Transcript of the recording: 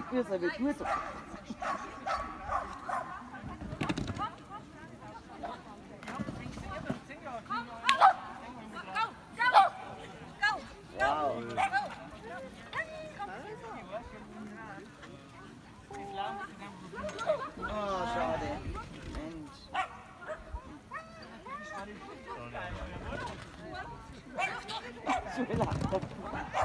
Ihr seid mit gut. Wow. Oh, schade. Mensch. Schön.